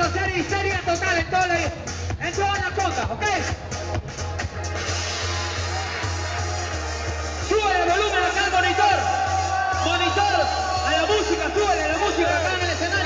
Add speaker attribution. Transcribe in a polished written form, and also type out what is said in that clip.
Speaker 1: hacer histeria total en toda la conga, ¿ok? Sube el volumen acá al monitor. Monitor, a la música, sube la música acá en el escenario.